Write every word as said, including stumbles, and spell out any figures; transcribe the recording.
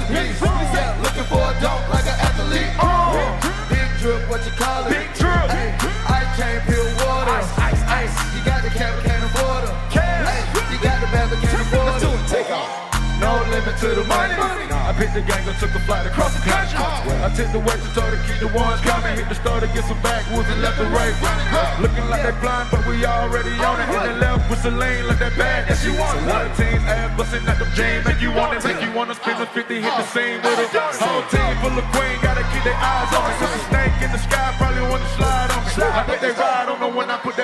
piece. Yeah, looking for a dunk like an athlete. Big drip, what you call it? Big drip. Ice chain, pure water. Ice, ice, ice. You got the cap, can't afford her. You got the bag, but can't afford her. Take off. No limit to the money. I picked the gang and took a flight across the country. I took the waitress, told her to keep the ones coming. Hit the store to get some backwoods and left the right. Looking like they blind, but we already on it. Hit the left with Celine, like that bad that she wants. A lot of teams ass busting at them jeans, make you want it, make you wanna spin the fifty, hit the scene with it. Whole team full of queen, gotta keep their eyes on me. Cause a snake in the sky probably wanna slide on me. I bet they ride on me when I put